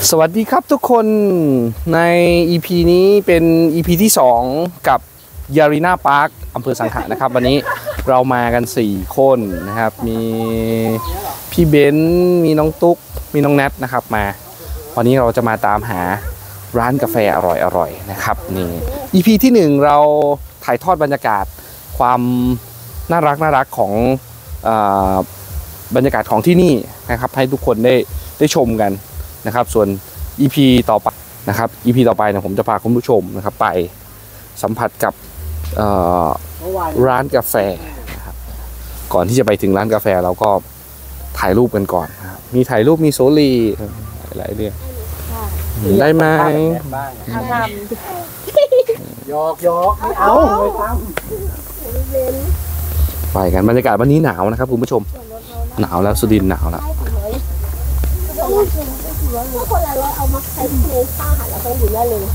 สวัสดีครับทุกคนใน EP นี้เป็น EP ที่2กับยารีนาพาร์คอำเภอสังขะนะครับวันนี้เรามากัน4คนนะครับมีพี่เบนซ์มีน้องตุ๊กมีน้องแนทนะครับมาวันนี้เราจะมาตามหาร้านกาแฟอร่อยๆนะครับนี่ EP ที่1เราถ่ายทอดบรรยากาศความน่ารักของบรรยากาศของที่นี่นะครับให้ทุกคนได้ชมกันนะครับส่วน EP ต่อไปนะครับ EP ต่อไปเนี่ยผมจะพาคุณผู้ชมนะครับไปสัมผัสกับร้านกาแฟนะครับก่อนที่จะไปถึงร้านกาแฟเราก็ถ่ายรูปกันก่อนนะครับมีถ่ายรูปมีโซลีหลายเรื่องได้ไหมยอกไม่เอาไม่ทำไปกันบรรยากาศวันนี้หนาวนะครับคุณผู้ชมหนาวแล้วสุรินทร์หนาวแล้วคนละร้อยเอามาใส่ในผ้าแล้วก็อยู่ได้เลย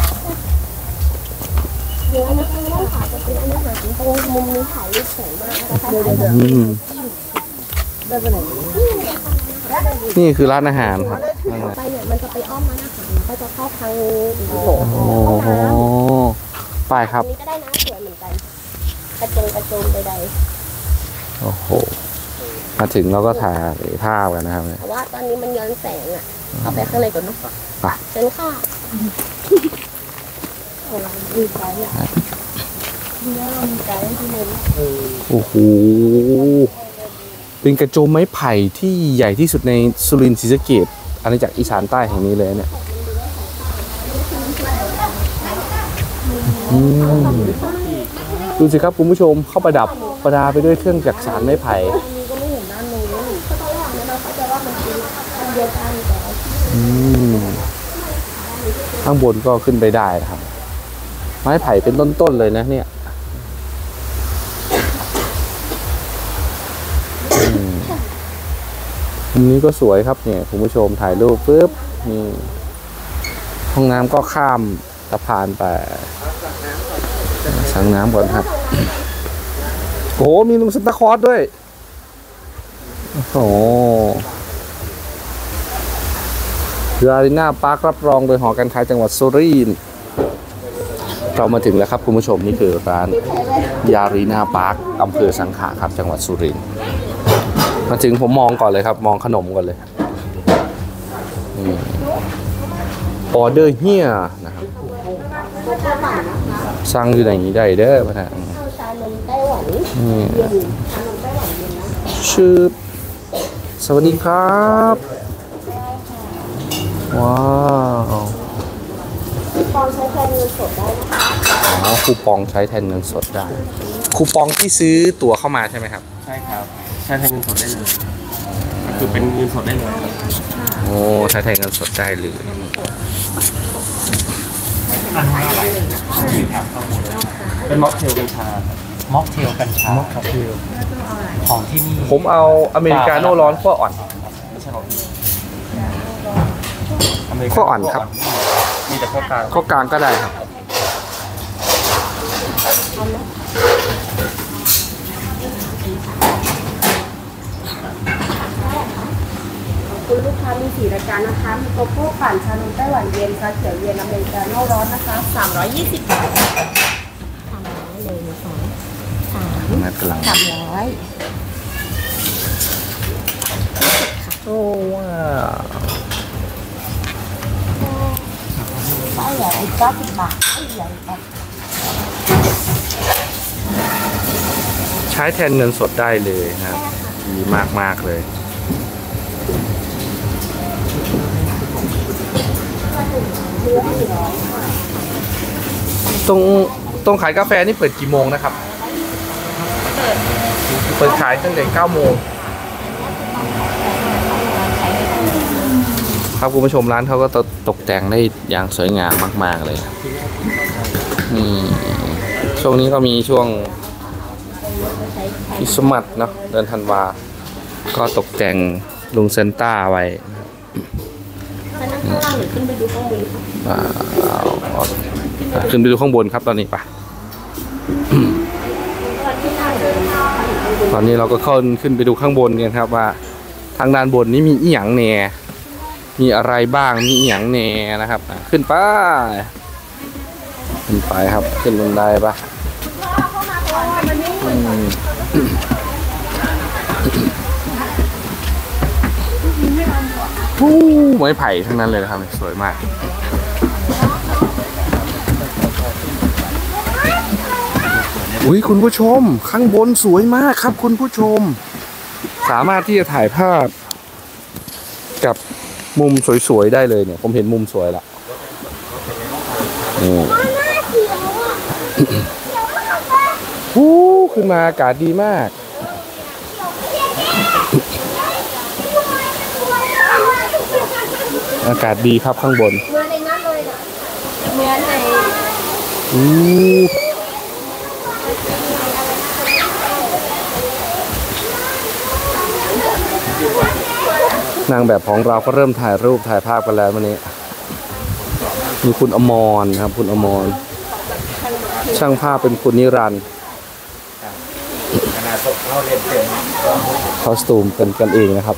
เดี๋ยวนะคะต้องขาจะเป็นอาหารตรงมุมนี้ถ่ายรูปสวยมากนะคะนี่คือร้านอาหารครับไปเนี่ยมันจะไปอ้อมร้านอาหารก็จะเข้าทางโอ้โหไปครับนี่ก็ได้นะสวยเหมือนกันกระโจมใดๆโอ้โหมาถึงเราก็ถ่ายภาพกันนะครับแต่ว่าตอนนี้มันย้อนแสงอ่ะเอาไปข้างในก่อนเนาะไปเชิญค่ะดีใจอ่ะดีแล้วเรามีใจที่เน้นโอ้โหเป็นกระโจมไม้ไผ่ที่ใหญ่ที่สุดในสุรินทร์ศรีสะเกษอาณาจักรอีสานใต้แห่งนี้เลยเนี่ยดูสิครับคุณผู้ชมเข้าประดับประดาไปด้วยเครื่องจักสานไม้ไผ่ข้างบนก็ขึ้นไปได้ครับไม้ไผ่เป็นต้นๆเลยนะเนี่ยมุมนี้ก็สวยครับเนี่ยคุณผู้ชมถ่ายรูปปุ๊บนี่ห้องน้ำก็ข้ามสะพานไปสั่งน้ำก่อนครับโอ้มีลุงซันตาคลอสด้วยโอ้ยารีนาพาร์ครับรองโดยหอการค้าจังหวัดสุรินทร์เรามาถึงแล้วครับคุณผู้ชมนี่คือร้านยารีนาพาร์คอำเภอสังขะครับจังหวัดสุรินทร์มาถึงผมมองก่อนเลยครับมองขนมก่อนเลยออเดอร์เฮียนะครับสั่งอยู่ไหนได้เด้อพ่อนะชื่อสวัสดีครับว้าวคูปองใช้แทนเงินสดได้อ๋อคูปองใช้แทนเงินสดได้คูปองที่ซื้อตั๋วเข้ามาใช่ไหมครับใช่ครับใช้แทนเงินสดได้เลยคือเป็นเงินสดได้เลยโอ้ใช้แทนเงินสดได้เลยเป็นม็อกเทลกัญชาม็อกเทลกัญชาของที่นี่ผมเอาอเมริกาโน่ร้อนขั้วอ่อนขั้วอ่อนครับมีแต่ขั้วกลางขั้วกลางก็ได้ครับคุณลูกค้ามี4รายการนะคะมีโกโก้ปั่นชานมไต้หวันเย็นชาเขียวเย็นอเมริกาโน่ร้อนนะคะ320 บาท300เลย2 3 300 โอ้ว้าวไส้ใหญ่อีก90 บาทไส้ใหญ่ใช้แทนเงินสดได้เลยนะครับดีมากเลยตรงขายกาแฟนี่เปิดกี่โมงนะครับเปิดขายตั้งแต่9 โมงครับคุณผู้ชมร้านเขาก็ตกแต่งได้อย่างสวยงามมากๆเลยนี่ช่วงนี้ก็มีช่วงคริสต์มาสเนาะเดือนธันวาก็ตกแต่งลุงเซนต้าไว้ขึ้นไปดูข้างบนครับตอนนี้ปะตอนนี้เราก็ขึ้นไปดูข้างบนกันครับว่าทางด้านบนนี้มีอีหยังเนี่ยมีอะไรบ้างมีอย่างแหน่นะครับขึ้นไปครับขึ้นบันไดปะไม้ไผ่ทั้งนั้นเลยนะครับสวยมากอุ้ยคุณผู้ชมข้างบนสวยมากครับคุณผู้ชมสามารถที่จะถ่ายภาพกับมุมสวยๆได้เลยเนี่ยผมเห็นมุมสวยละขึ้นมาอากาศดีมากอากาศดีครับข้างบนเหมือนในนั้นเลยนะเหมือนในนางแบบของเราก็เริ่มถ่ายรูปถ่ายภาพกันแล้ววันนี้มีคุณอมรครับคุณอมรช่างภาพเป็นคุณนิรันดร์คอสตูมเป็นกันเองนะครับ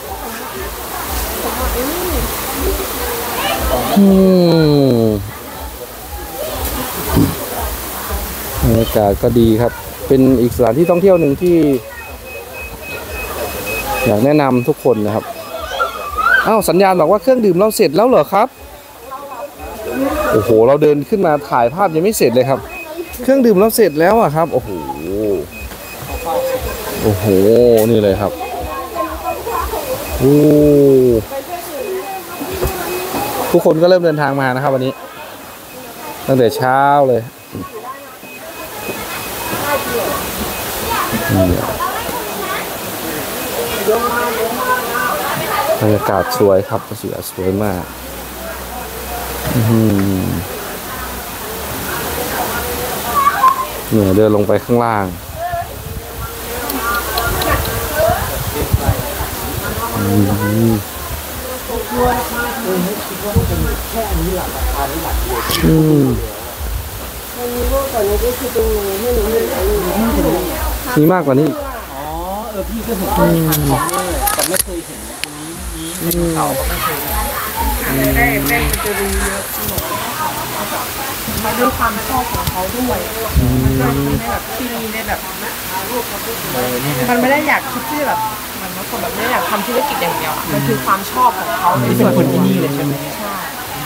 บรรยากาศก็ดีครับเป็นอีกสถานที่ท่องเที่ยวหนึ่งที่อยากแนะนำทุกคนนะครับอ้าวสัญญาณบอกว่าเครื่องดื่มเราเสร็จแล้วเหรอครับโอ้โหเราเดินขึ้นมาถ่ายภาพยังไม่เสร็จเลยครับเครื่องดื่มเราเสร็จแล้วอะครับโอ้โหนี่เลยครับทุกคนก็เริ่มเดินทางมานะครับวันนี้ตั้งแต่เช้าเลยบรรยากาศสวยครับสวยมากเนี่ยเดินลงไปข้างล่างมีมากกว่านี้อ๋อพี่ก็เห็นแต่ไม่เคยเห็นตรงนี้เขาก็ไม่เคยได้จะดูเยอะมาด้วยความชอบของเขาด้วยมันก็ไม่แบบที่นี่ได้แบบมันไม่ได้อยากคิดที่แบบมันบางคนแบบไม่ได้อยากทำธุรกิจอย่างเดียวมันคือความชอบของเขาที่เป็นคนที่นี่เลยใช่ไหมใช่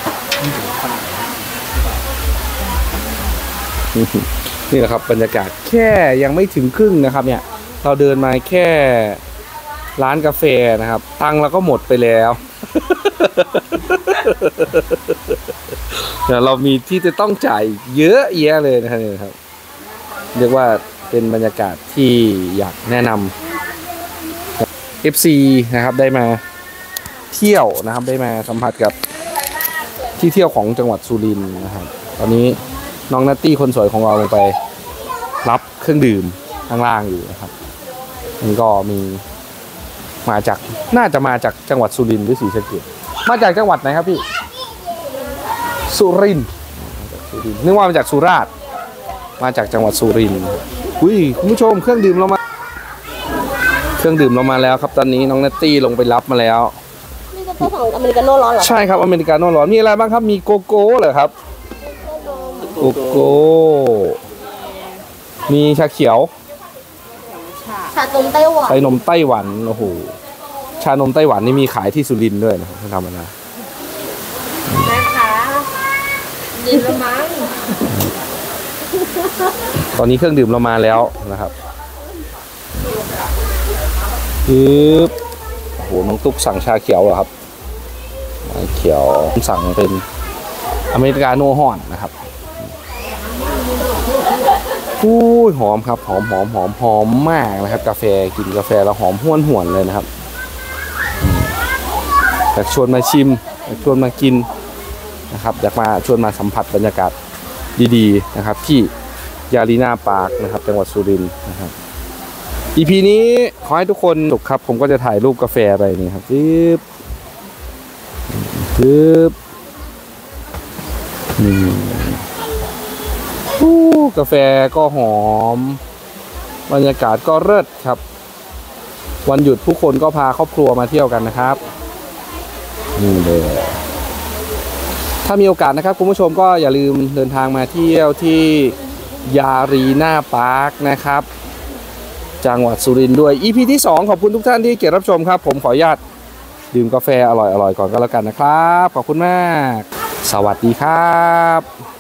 นี่แหละครับบรรยากาศแค่ยังไม่ถึงครึ่งนะครับเนี่ยเราเดินมาแค่ร้านกาแฟนะครับตังค์เราก็หมดไปแล้วเรามีที่จะต้องจ่ายเยอะแยะเลยนะครับเรียกว่าเป็นบรรยากาศที่อยากแนะนำ FC นะครับได้มาเที่ยวนะครับได้มาสัมผัสกับที่เที่ยวของจังหวัดสุรินทร์นะครับตอนนี้น้องนัตตี้คนสวยของเราลงไปรับเครื่องดื่มข้างล่างอยู่นะครับมันก็มีน่าจะมาจากจังหวัดสุรินทร์หรือศรีสะเกษมาจากจังหวัดไหนครับพี่สุรินทร์นึกว่ามาจากสุราษฎร์มาจากจังหวัดสุรินทร์คุณผู้ชมเครื่องดื่มเรามาแล้วครับตอนนี้น้องนัตตี้ลงไปรับมาแล้วนี่จะเป็นของอเมริกาโน่ร้อนเหรอใช่ครับอเมริกาโน่ร้อนมีอะไรบ้างครับมีโกโก้เหรอครับโกโก้มีชาเขียวชานมไต้หวันนมไต้หวันโอ้โหชานมไต้หวันนี่มีขายที่สุรินทร์ด้วยนะครับทำมานะแม่ค้าเย็นละมั้งตอนนี้เครื่องดื่มเรามาแล้วนะครับโอ้โหน้องตุ๊กสั่งชาเขียวเหรอครับชาเขียวสั่งเป็นอเมริกาโน่ฮ้อนนะครับหอมครับหอมมากนะครับกาแฟกินกาแฟแล้วหอมห้วนเลยนะครับอยากชวนมาชิมอยากชวนมากินนะครับอยากมาชวนมาสัมผัสบรรยากาศดีๆนะครับที่ยารีนาปาร์คนะครับจังหวัดสุรินทร์นะครับ EP นี้ขอให้ทุกคนสนุกครับผมก็จะถ่ายรูปกาแฟไปนี่ครับกาแฟก็หอมบรรยากาศก็เลิศครับวันหยุดผู้คนก็พาครอบครัวมาเที่ยวกันนะครับนี่เลยถ้ามีโอกาสนะครับคุณผู้ชมก็อย่าลืมเดินทางมาเที่ยวที่ยารีนาพาร์คนะครับจังหวัดสุรินทร์ด้วย EP ที่2ขอบคุณทุกท่านที่เกียรติรับชมครับผมขออนุญาตดื่มกาแฟอร่อยๆก่อนก็แล้วกันนะครับขอบคุณมากสวัสดีครับ